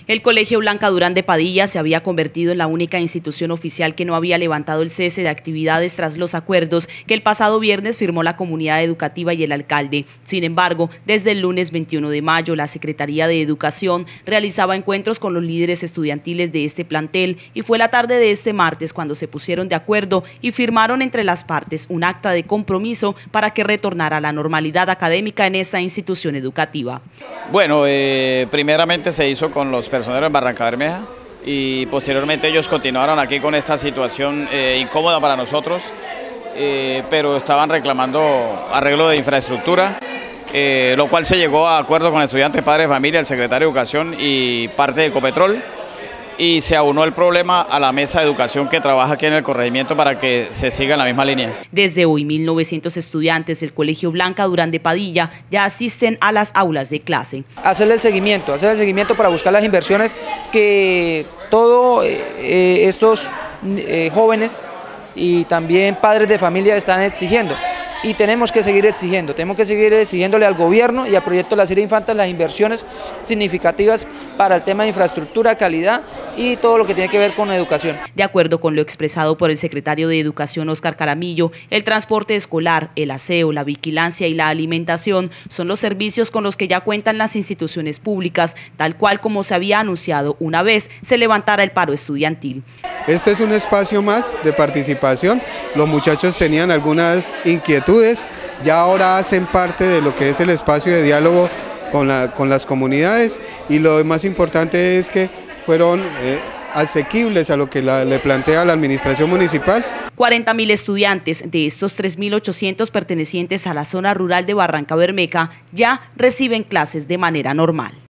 El Colegio Blanca Durán de Padilla se había convertido en la única institución oficial que no había levantado el cese de actividades tras los acuerdos que el pasado viernes firmó la comunidad educativa y el alcalde. Sin embargo, desde el lunes 21 de mayo, la Secretaría de Educación realizaba encuentros con los líderes estudiantiles de este plantel y fue la tarde de este martes cuando se pusieron de acuerdo y firmaron entre las partes un acta de compromiso para que retornara a la normalidad académica en esta institución educativa. Bueno, primeramente se hizo con los personeros en Barrancabermeja y posteriormente ellos continuaron aquí con esta situación incómoda para nosotros, pero estaban reclamando arreglo de infraestructura, lo cual se llegó a acuerdo con estudiantes, padres de familia, el secretario de Educación y parte de Ecopetrol, y se aunó el problema a la mesa de educación que trabaja aquí en el corregimiento para que se siga en la misma línea. Desde hoy, 1.900 estudiantes del Colegio Blanca Durán de Padilla ya asisten a las aulas de clase. Hacer el seguimiento para buscar las inversiones que todos estos jóvenes y también padres de familia están exigiendo. Y tenemos que seguir exigiéndole al gobierno y al proyecto La Cira Infantas las inversiones significativas para el tema de infraestructura, calidad y todo lo que tiene que ver con educación. De acuerdo con lo expresado por el secretario de Educación, Óscar Caramillo, el transporte escolar, el aseo, la vigilancia y la alimentación son los servicios con los que ya cuentan las instituciones públicas, tal cual como se había anunciado una vez se levantara el paro estudiantil. Este es un espacio más de participación. Los muchachos tenían algunas inquietudes, ya ahora hacen parte de lo que es el espacio de diálogo con las comunidades, y lo más importante es que fueron asequibles a lo que le plantea la administración municipal. 40.000 estudiantes de estos 3.800 pertenecientes a la zona rural de Barrancabermeja ya reciben clases de manera normal.